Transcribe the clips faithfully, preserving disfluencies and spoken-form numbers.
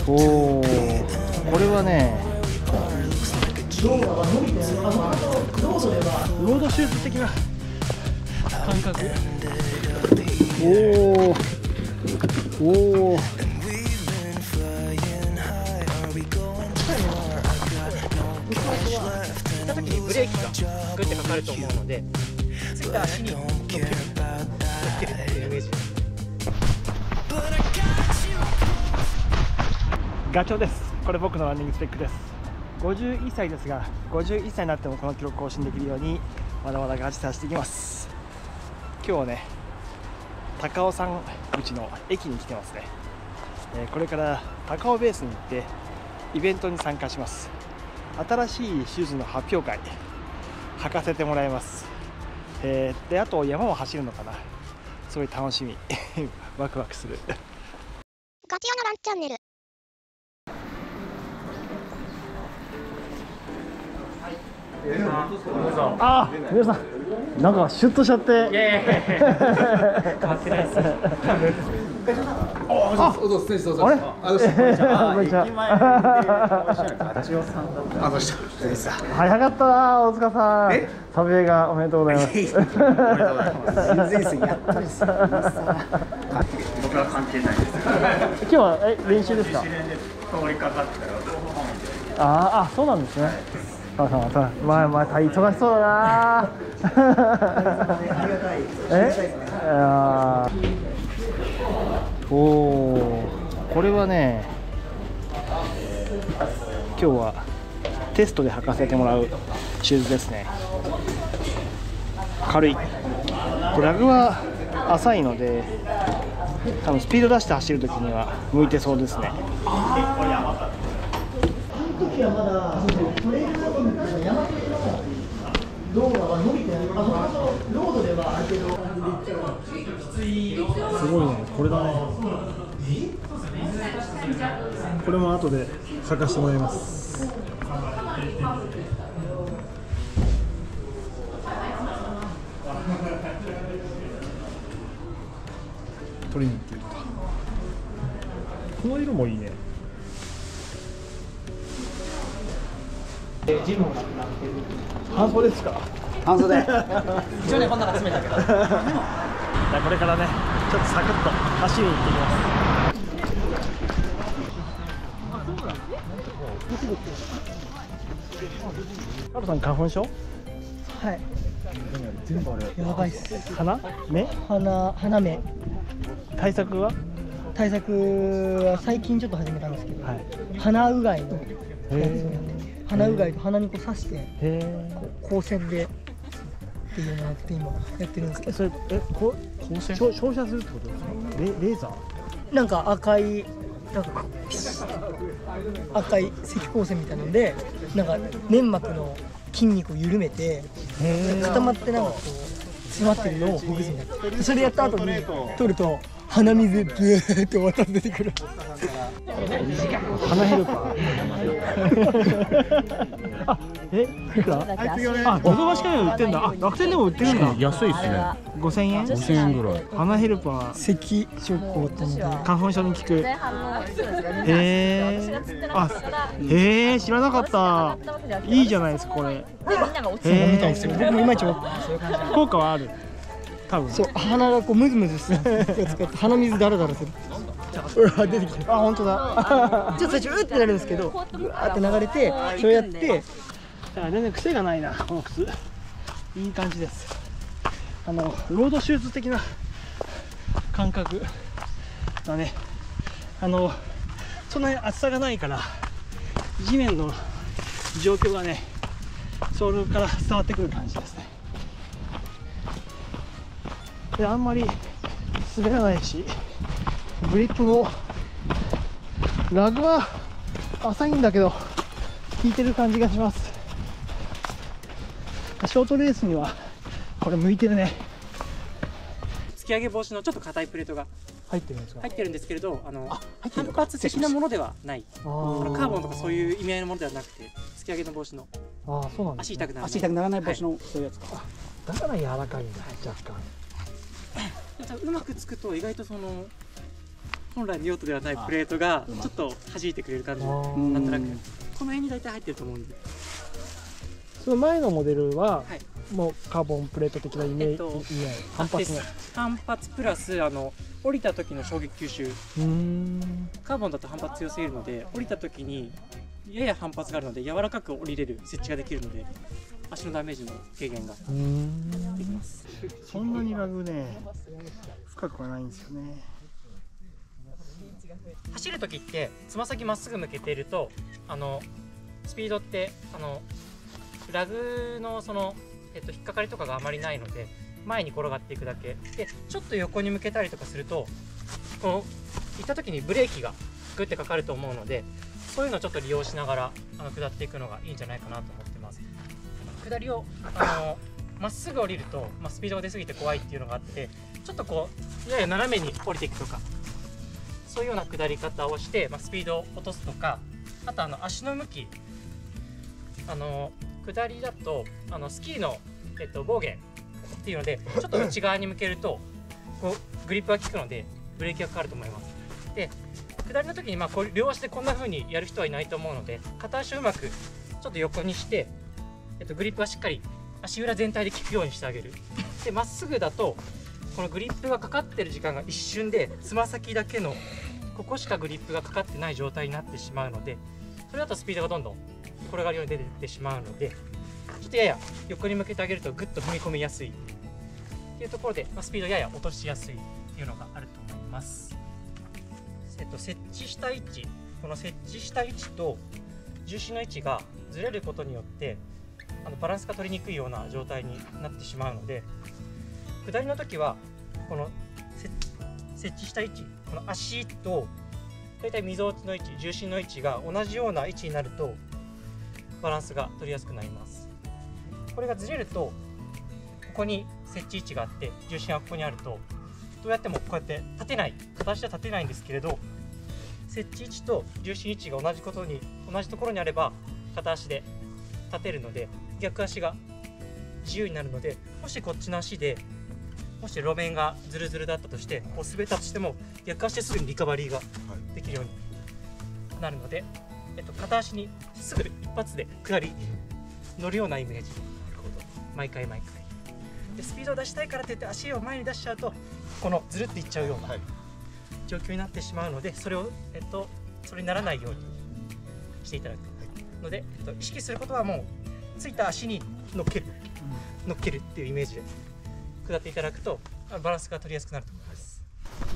おお、これはね、ロードシューズ的な感覚。おおおお、 行った時にブレーキがグッてかかると思うので、ついた足に乗っける乗っけるっていうイメージ。 ガチョウです。これ僕のランニングスペックです。ごじゅういっさいですが、ごじゅういっさいになってもこの記録更新できるようにまだまだガチで走っていきます。今日はね、高尾山口の駅に来てますね。えー、これから高尾ベースに行ってイベントに参加します。新しいシューズの発表会履かせてもらいます。えー、であと山も走るのかな、すごい楽しみワクワクする。 ガチオのランチャンネル。 ああ、皆さん、なんかシュッとしちゃって。いやいやいや変わってないです。あ、どうぞ失礼します。あれ？こんにちは。早かったな、大塚さん。サブ映画おめでとうございます。おめでとうございます。全然やったりする。僕は関係ないです。今日はえ練習ですか？通りかかったら。ああ、そうなんですね。まあまあ忙しそうだな。え？あおお、これはね、今日はテストで履かせてもらうシューズですね。軽い。でラグは浅いので、多分スピード出して走るときには向いてそうですね。時はまだトレイルだと思うんですけど、山系の道路は伸びてない。あ、他のロードではあるけど、すごいね、これだね。これも後で履かしてもらいます。トレーニングっていうか、この色もいいね。ジムを半袖ですか？半袖。一応ね、こんなの詰めたけど。じゃあこれからね、ちょっとサクッと走りに行ってきます。加藤さん、花粉症？はい。全部あれ。やばいっす。鼻？目？鼻、鼻目。対策は？対策は最近ちょっと始めたんですけど、はい、鼻うがいのやつをやってて。鼻うがいと鼻にこう刺して光線でっていうのをやって今やってるんですけど、それえこ光線照射するってことですか？レレーザーなんか赤いなんか赤い赤光線みたいなので、なんか粘膜の筋肉を緩めて固まってなんかこう詰まってるのをほぐすみたいな。それでやった後に取ると鼻水ブーって渡って出てくる。鼻ヘルパー。あ、え、いくら？あ、ヨドバシカメラ売ってんだ。あ、楽天でも売ってるんだ。安いっすね。五千円？五千円ぐらい。鼻ヘルパー。咳症候って花粉症に効く。へえ。あ、へえ、知らなかった。いいじゃないですかこれ。へえ。みたいですよ。僕もいまいち思って効果はある。多分。そう、鼻がこうムズムズする。鼻水ダラダラする。うわ、出てきた。あ、本当だ。ちょっと最初うってなるんですけど、ぐわーって流れて、そうやって。全然癖がないな、この靴。いい感じです。あのロードシューズ的な感覚だね。あのそんなに厚さがないから、地面の状況がね、ソールから伝わってくる感じですね。で、あんまり滑らないし、グリップもラグは浅いんだけど効いてる感じがします。ショートレースにはこれ向いてるね。 突き上げ防止のちょっと硬いプレートが入ってるんですか？ 入ってるんですけれど、あの反発的なものではない。あのカーボンとかそういう意味合いのものではなくて、突き上げの防止の。ああ、そうなんですね。足痛くならない。足痛くならない防止の、はい、そういうやつか。 だから柔らかいんだ、若干。 うまくつくと意外とその本来の用途ではないプレートがちょっと弾いてくれる感じ、なんとなくこの辺に大体入ってると思うんで。 その前のモデルは、はい、もうカーボンプレート的なイメージ、えっと、反発の反発プラスあの降りた時の衝撃吸収。うーんカーボンだと反発強すぎるので降りた時にやや反発があるので柔らかく降りれる設置ができるので足のダメージの軽減ができます。 そんなにラグね深くはないんですよね。 走る時ってつま先まっすぐ向けているとあのスピードってあのラグのその、えっと、引っかかりとかがあまりないので前に転がっていくだけで、ちょっと横に向けたりとかするとこの行った時にブレーキがグッてかかると思うので、そういうのをちょっと利用しながらあの下っていくのがいいんじゃないかなと思ってます。下りをあのまっすぐ降りると、まあ、スピードが出過ぎて怖いっていうのがあって、ちょっとこうやや斜めに降りていくとか、そういうような下り方をして、まあ、スピードを落とすとか、あとあの足の向き、あの下りだとあのスキーの、えっと、ボーゲンっていうのでちょっと内側に向けるとこうグリップが効くのでブレーキがかかると思います。で下りの時にまあこう両足でこんな風にやる人はいないと思うので、片足をうまくちょっと横にして、えっと、グリップはしっかり足裏全体で効くようにしてあげる。でまっすぐだとこのグリップがかかってる時間が一瞬でつま先だけのここしかグリップがかかってない状態になってしまうので、それだとスピードがどんどん転がるように出てってしまうので、ちょっとやや横に向けてあげるとグッと踏み込みやすいっていうところで、まあ、スピードやや落としやすいっていうのがあると思います。えっと、設置した位置、この設置した位置と重心の位置がずれることによってあのバランスが取りにくいような状態になってしまうので、下りの時はこの設置した位置、この足とだいたいみぞおちの位置、重心の位置が同じような位置になるとバランスが取りやすくなります。これがずれるとここに設置位置があって重心がここにあるとどうやってもこうやって立てない、片足では立てないんですけれど、設置位置と重心位置が同じことに同じところにあれば片足で立てるので逆足が自由になるので、もしこっちの足でもし路面がズルズルだったとしてこう滑ったとしても逆足ですぐにリカバリーができるようになるので、えっと、片足にすぐ一発で下り乗るようなイメージ、毎回毎回でスピードを出したいからといって足を前に出しちゃうとこのずるっていっちゃうような状況になってしまうので、それを、えっと、それにならないようにしていただくので、えっと、意識することはもうついた足に乗っける、乗っけるっていうイメージで下っていただくとバランスが取りやすくなると思います。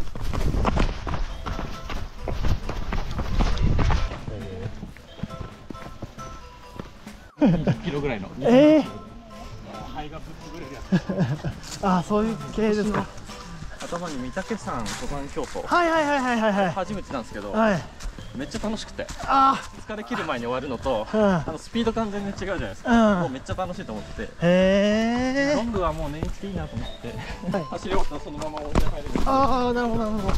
にじゅっキロぐらいの。 ええー。 肺がぶっ潰れるやつ。ああ、そういう系ですか。 頭に御嶽山登山競争。 はいはいはいはいはいはい。 初めてなんですけど。 はい。 めっちゃ楽しくて。 ああ。 疲れ切る前に終わるのと、うん、あのスピード感全然違うじゃないですか。うん、もうめっちゃ楽しいと思ってて。へえ。ロングはもう年一でいいなと思って。はい、走り終わったらそのまま温泉入れる。 ああ、なるほどなるほど。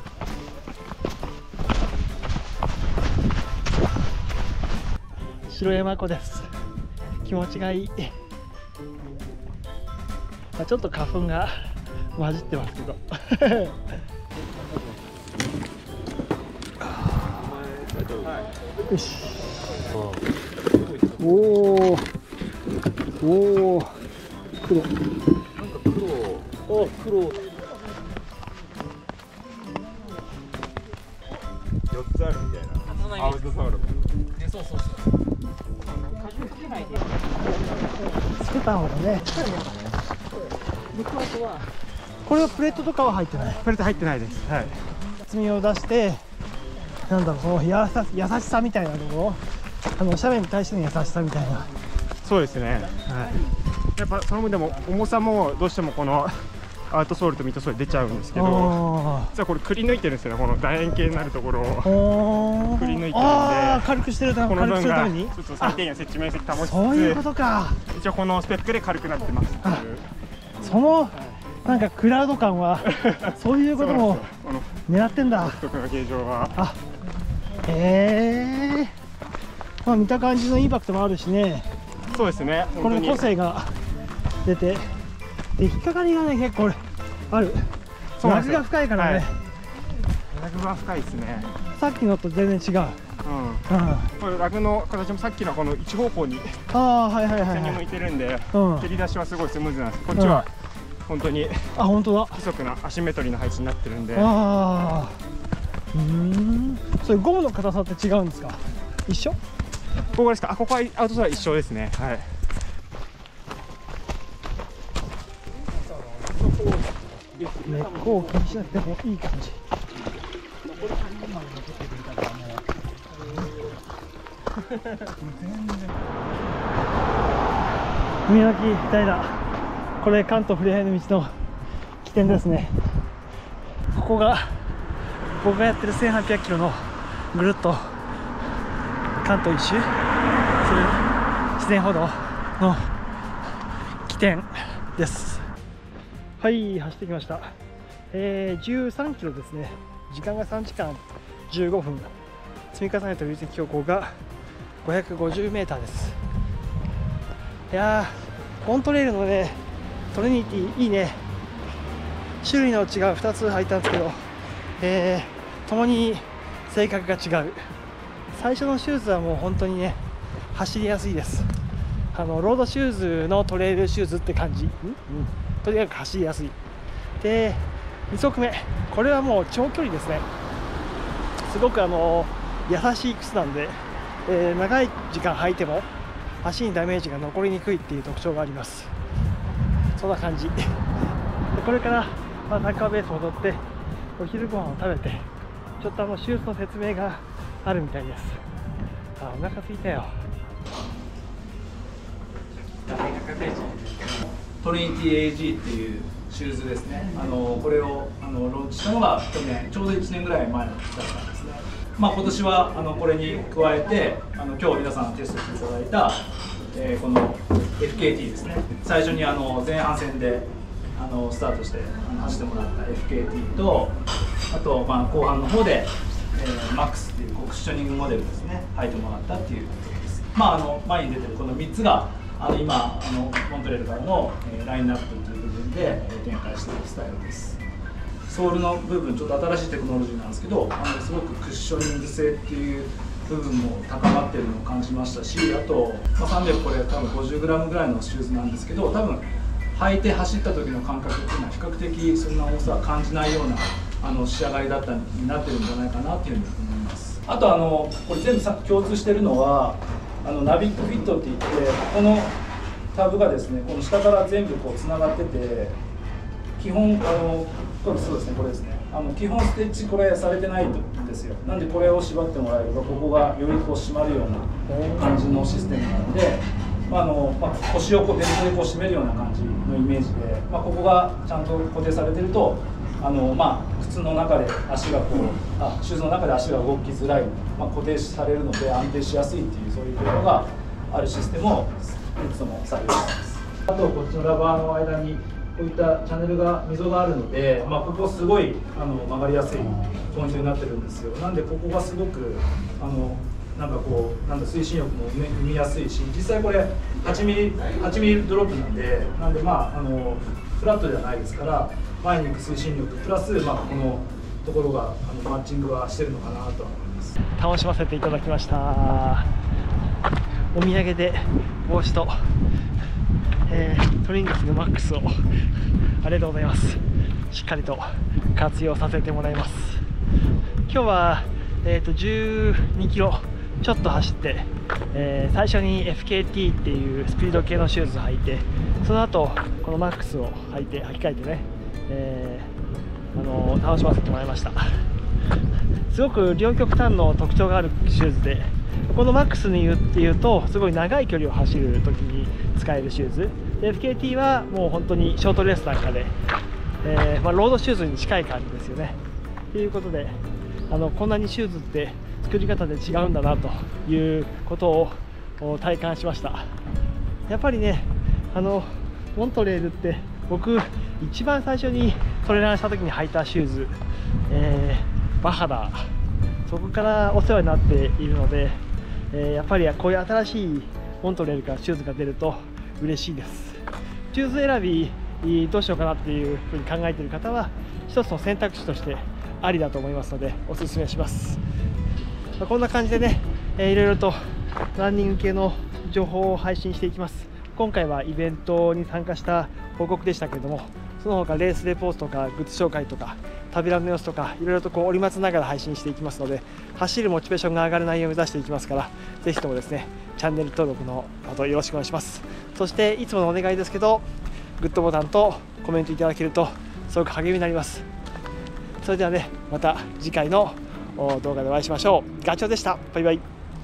白山湖です。気持ちがいい。まあ、ちょっと花粉が混じってますけど。よし。おお。おお。黒。なんか黒。あ、黒。四つあるみたいな。アウトサウル。 ね、そうそうそう。風かけないで。 つけた方がね。これはプレートとかは入ってない。 プレート入ってないです。はい。 厚みを出して、なんだろう、そのやさ優しさみたいなのを、あの斜面に対しての優しさみたいな。 そうですね。はい。やっぱその分でも重さもどうしてもこのアウトソールとミッドソール出ちゃうんですけど、実はこれくり抜いてるんですよね。この楕円形になるところをくり抜いてるんで、 軽くしてるために、 この分がちょっと最低限設置面積保ちつつ、 そういうことか。 一応このスペックで軽くなってます。 そのなんかクラウド感はそういうことも狙ってんだ。 独特な形状は。あ、 へえ。まあ見た感じのインパクトもあるしね。 そうですね。 これの個性が出て、で引っかかりがね結構ある。ラグが深いからね。ラグは深いですね。 さっきのと全然違う。 うん、うん、これラグの形もさっきのこの一方向にああはいはいはい、 に向いてるんで、 うん、 蹴り出しはすごいスムーズなんです。こっちは本当にあ本当だ規則なアシンメトリーな配置になってるんで。 ああ、うん、それゴムの硬さって違うんですか？一緒？ ここですか？あ、ここはアウトソーラー一緒ですね。はい。 根っこを気にしなくてもいい感じ。宮脇平、これ関東ふれあいの道の起点ですね。ここが僕がやってるせんはっぴゃくキロのぐるっと関東一周する自然歩道の起点です。はい、走ってきました。えー、じゅうさんキロですね。時間がさんじかんじゅうごふん、積み重ねた累積標高がごひゃくごじゅうメーターです。いやー、モントレールのねトリニティいいね。種類の違うふたつ履いたんですけど、えー、共に性格が違う。最初のシューズはもう本当にね走りやすいです。あのロードシューズのトレイルシューズって感じ、うん、とにかく走りやすい。でに足目、これはもう長距離ですね。すごくあの優しい靴なんで、えー、長い時間履いても足にダメージが残りにくいっていう特徴があります。そんな感じで、これから、まあ、タッカーベース戻ってお昼ご飯を食べて、ちょっとあのシューズの説明があるみたいです。あ、お腹空いたよ。 トリニティ エージー っていうシューズですね。あのこれをあのローンチしたのが去年、ちょうどいちねんぐらい前の期だったんですね。まあ、今年はあのこれに加えて、あの今日皆さんテストしていただいた、えー、この エフケーティー ですね。最初にあの前半戦であのスタートしてあの走ってもらった エフケーティー と、あとまあ後半の方で、えー、マックスっていうクッショニングモデルですね、履いてもらったっていうことです。まあ、あの前に出てるこのみっつがあの今あのモントレールからの、えー、ラインナップという部分で、えー、展開しているスタイルです。ソールの部分、ちょっと新しいテクノロジーなんですけど、あのすごくクッショニング性っていう部分も高まっているのを感じましたし、あと、まあ、さんびゃくこれ多分 ごじゅうグラム ぐらいのシューズなんですけど、多分履いて走った時の感覚っていうのは比較的そんな重さは感じないようなあの仕上がりだったになってるんじゃないかなというふうに思います。あとあのこれ全部さ共通しているのはあのナビックフィットっていって、このタブがですね、この下から全部こうつながってて、基本あのそうですね、これですね、あの基本ステッチこれされてないんですよ。なんでこれを縛ってもらえればここがよりこう締まるような感じのシステムなので、まああのまあ、腰をこうベルトでこう締めるような感じのイメージで、まあ、ここがちゃんと固定されてると、あのまあ、靴の中で足がこうあシューズの中で足が動きづらい、まあ、固定されるので安定しやすいっていうそういうことがあるシステムをいつも採用しています。あとこっちのラバーの間にこういったチャンネルが溝があるので、まあ、ここすごいあの曲がりやすいポイントになってるんですよ。なんでここがすごくあのなんかこうなんだ推進力も生みやすいし、実際これはちミリドロップなんで、なんでまああのフラットではないですから、前に行く推進力プラス、まあ、このところがあのマッチングはしてるのかなとは思います。 楽しませていただきました。お土産で帽子と、えー、トリングスのマックスをありがとうございます。しっかりと活用させてもらいます。今日は、えー、とじゅうにキロちょっと走って、えー、最初に エフケーティー っていうスピード系のシューズを履いて、その後このマックスを履いて履き替えてね、えー、あのー、楽しませてもらいました。すごく両極端の特徴があるシューズで、このマックスに言って言うとすごい長い距離を走るときに使えるシューズで、 エフケーティー はもう本当にショートレースなんかで、えーまあ、ロードシューズに近い感じですよね。ということで、あのこんなにシューズって作り方で違うんだなということを体感しました。やっぱりね、あのモントレールって僕一番最初にトレランした時に履いたシューズ、えー、バハダ、そこからお世話になっているので、えー、やっぱりこういう新しいモントレールからシューズが出ると嬉しいです。シューズ選びどうしようかなっていうふうに考えている方は、一つの選択肢としてありだと思いますのでおすすめします。まあ、こんな感じでね、えー、いろいろとランニング系の情報を配信していきます。今回はイベントに参加した報告でしたけれども、その他レースレポートとかグッズ紹介とか旅ランの様子とかいろいろとこう織り交ぜながら配信していきますので、走るモチベーションが上がる内容を目指していきますから、ぜひともですねチャンネル登録の方よろしくお願いします。そしていつものお願いですけど、グッドボタンとコメントいただけるとすごく励みになります。それではね、また次回の動画でお会いしましょう。ガチョウでした。バイバイ。い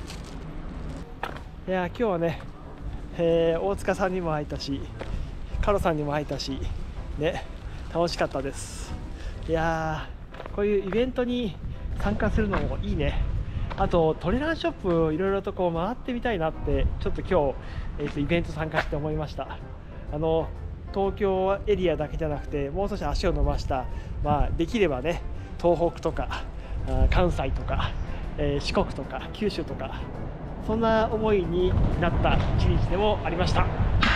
や今日はね、えー、大塚さんにも会えたし、カロさんにも会えたしね、楽しかったです。いやー、こういうイベントに参加するのもいいね。あとトレランショップいろいろとこう回ってみたいなってちょっと今日、えー、とイベント参加して思いました。あの東京エリアだけじゃなくて、もう少し足を伸ばした、まあ、できればね東北とか関西とか、えー、四国とか九州とか、そんな思いになった一日でもありました。